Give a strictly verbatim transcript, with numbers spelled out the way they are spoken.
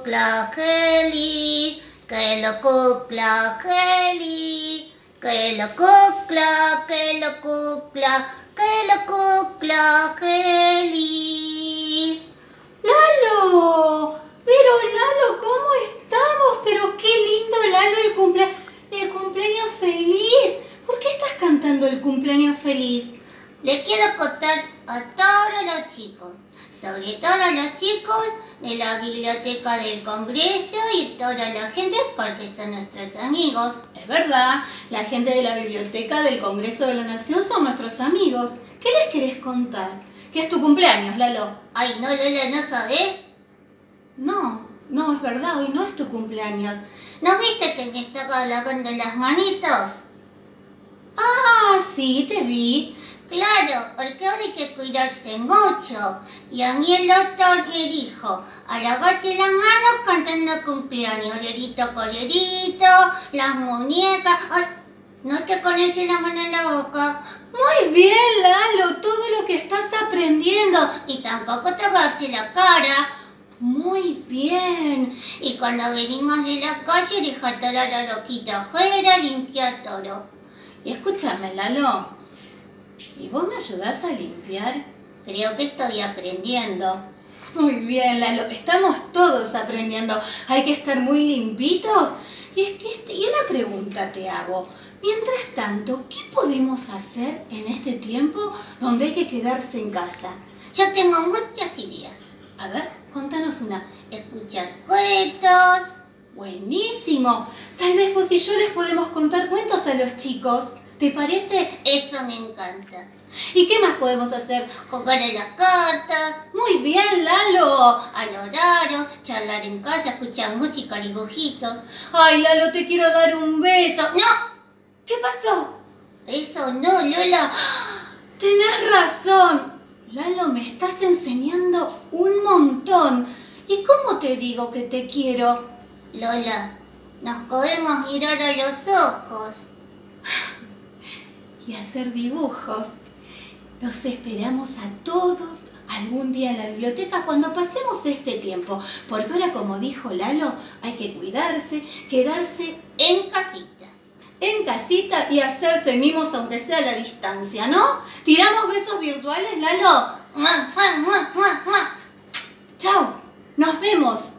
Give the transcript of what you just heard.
cumpla feliz, que lo cumpla feliz, que lo cumpla, que lo cumpla, que lo cumpla feliz. ¡Lalo! Pero Lalo, ¿cómo estamos? Pero qué lindo, Lalo, el cumple... el cumpleaños feliz. ¿Por qué estás cantando el cumpleaños feliz? Le quiero contar a todos los chicos, sobre todo a los chicos de la Biblioteca del Congreso y toda la gente, porque son nuestros amigos. Es verdad, la gente de la Biblioteca del Congreso de la Nación son nuestros amigos. ¿Qué les querés contar? Que es tu cumpleaños, Lalo. Ay, no, Lola, ¿no sabés? No, no, es verdad, hoy no es tu cumpleaños. ¿No viste que me estaba lavando las manitos? Ah, sí, te vi. Claro, porque ahora hay que cuidarse mucho. Y a mí el doctor me dijo, a lavarse las manos cantando cumpleaños. Orerito, corerito, las muñecas. Ay, no te conoces la mano en la boca. Muy bien, Lalo, todo lo que estás aprendiendo. Y tampoco tocarse la cara. Muy bien. Y cuando venimos de la calle, dejar toda la rojita afuera, limpiar todo. Y escúchame, Lalo, ¿y vos me ayudás a limpiar? Creo que estoy aprendiendo. Muy bien, Lalo, estamos todos aprendiendo. Hay que estar muy limpitos. Y es que este, y una pregunta te hago. Mientras tanto, ¿qué podemos hacer en este tiempo donde hay que quedarse en casa? Yo tengo muchas ideas. A ver, contanos una. Escuchar cuentos. Buenísimo. Tal vez vos y yo les podemos contar cuentos a los chicos. ¿Te parece? Eso me encanta. ¿Y qué más podemos hacer? Jugar a las cartas. Muy bien, Lalo. A lo raro, charlar en casa, escuchar música, dibujitos. Ay, Lalo, te quiero dar un beso. ¡No! ¿Qué pasó? Eso no, Lola. Tenés razón. Lalo, me estás enseñando un montón. ¿Y cómo te digo que te quiero? Lola, nos podemos mirar a los ojos. Y hacer dibujos. Los esperamos a todos algún día en la biblioteca cuando pasemos este tiempo. Porque ahora, como dijo Lalo, hay que cuidarse, quedarse En casita. en casita y hacerse mimos aunque sea a la distancia, ¿no? ¿Tiramos besos virtuales, Lalo? ¡Mua, mua, mua, mua, mua! ¡Chao! ¡Nos vemos!